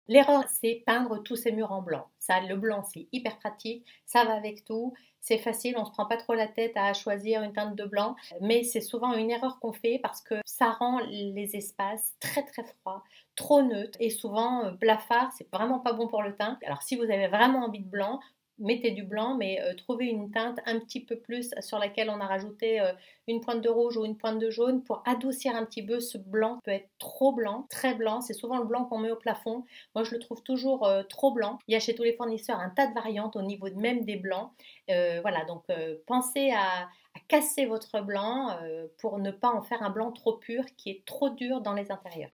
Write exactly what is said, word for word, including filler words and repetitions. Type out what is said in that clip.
L'erreur, c'est peindre tous ces murs en blanc. Ça, le blanc, c'est hyper pratique, ça va avec tout, c'est facile, on ne se prend pas trop la tête à choisir une teinte de blanc, mais c'est souvent une erreur qu'on fait parce que ça rend les espaces très très froids, trop neutres et souvent euh, blafard, c'est vraiment pas bon pour le teint. Alors si vous avez vraiment envie de blanc, mettez du blanc, mais euh, trouvez une teinte un petit peu plus sur laquelle on a rajouté euh, une pointe de rouge ou une pointe de jaune pour adoucir un petit peu ce blanc. Peut être trop blanc, très blanc, c'est souvent le blanc qu'on met au plafond. Moi, je le trouve toujours euh, trop blanc. Il y a chez tous les fournisseurs un tas de variantes au niveau de même des blancs. Euh, voilà, donc euh, pensez à, à casser votre blanc euh, pour ne pas en faire un blanc trop pur qui est trop dur dans les intérieurs.